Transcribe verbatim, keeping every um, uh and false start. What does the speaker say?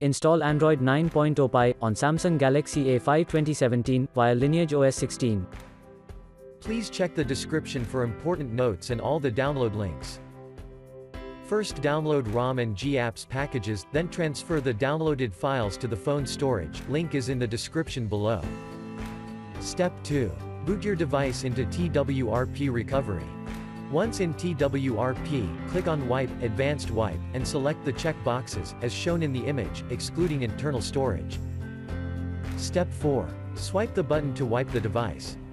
Install Android nine point oh Pie on Samsung Galaxy A five twenty seventeen via LineageOS sixteen. Please check the description for important notes and all the download links. First, download ROM and GApps packages, then transfer the downloaded files to the phone storage. Link is in the description below. Step two. Boot your device into T W R P recovery. Once in T W R P, click on Wipe, Advanced Wipe, and select the check boxes, as shown in the image, excluding internal storage. Step four. Swipe the button to wipe the device.